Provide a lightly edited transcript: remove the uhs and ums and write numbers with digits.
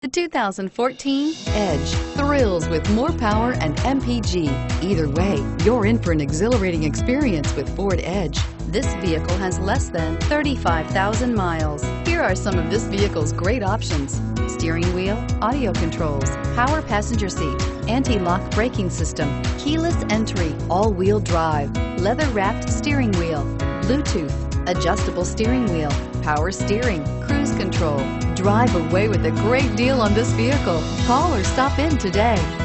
The 2014 Edge thrills with more power and MPG. Either way, you're in for an exhilarating experience with Ford Edge. This vehicle has less than 35,000 miles. Here are some of this vehicle's great options: steering wheel audio controls, power passenger seat, anti-lock braking system, keyless entry, all-wheel drive, leather-wrapped steering wheel, Bluetooth, adjustable steering wheel, power steering, cruise control. Drive away with a great deal on this vehicle. Call or stop in today.